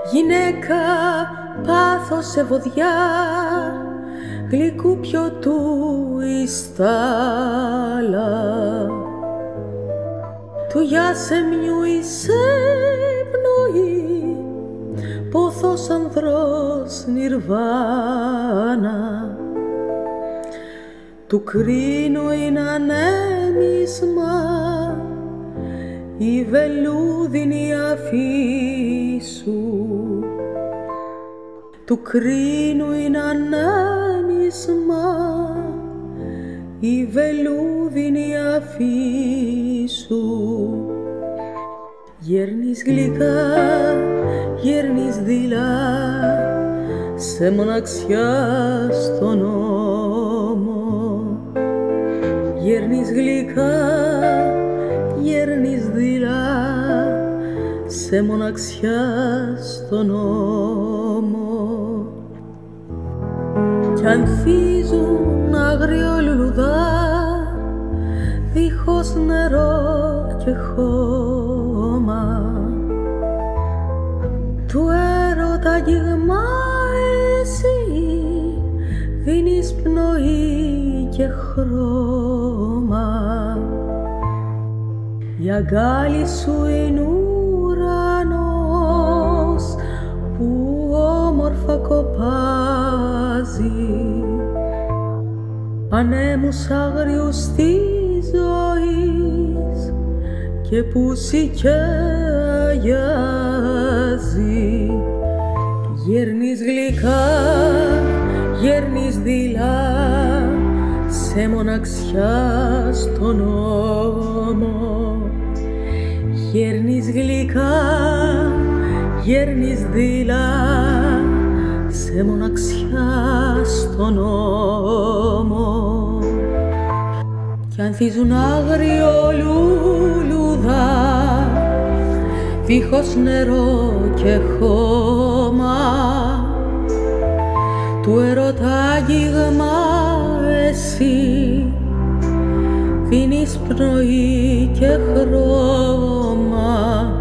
Γυναίκα πάθος σε βοδιά, γλυκού πιωτού η στάλα, του γιάσεμιου η σε πνοή, πόθος ανδρός νιρβάνα, του κρίνου είναι ανέμισμα, η βελούδινη αφή σου. Του κρίνου είναι ανέμισμα, η βελούδινη αφή σου. Γέρνεις γλυκά, γέρνεις δειλά, σε μοναξιά στον ώμο. Γέρνεις γλυκά, γέρνεις δειλά, σε μοναξιά στον ώμο. Κι ανθίζουν αγριολουλουδά, δίχως νερό και χώμα, του έρωτα αγγίγμα εσύ δίνεις πνοή και χρώμα. Η αγκάλι σου είναι ουρανός που όμορφα κοπάζει, ανέμους άγριους της ζωής και πούσι και αγιάζει. Γέρνεις γλυκά, γέρνεις δειλά, σε μοναξιά στον ώμο. Γέρνεις γλυκά, γέρνεις δειλά, σε μοναξιά στον ώμο. Κι ανθίζουν αγριολούλουδα, δίχως νερό και χώμα, του ερώτα αγγίγμα εσύ δίνεις πνοή και χρώμα.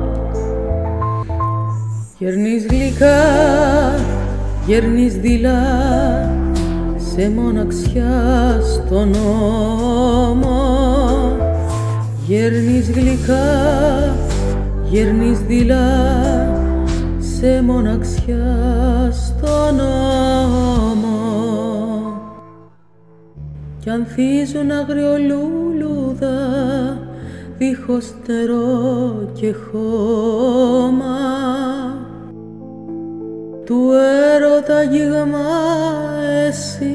Γέρνεις γλυκά, γέρνεις δειλά, σε μοναξιά στον ώμο. Γέρνεις γλυκά, γέρνεις δειλά, σε μοναξιά στον ώμο. Κι ανθίζουν αγριολούλουδα, δίχως νερό και χώμα, του έρωτα αγγίγμα εσύ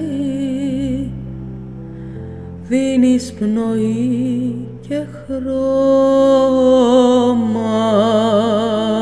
δίνεις πνοή και χρώμα.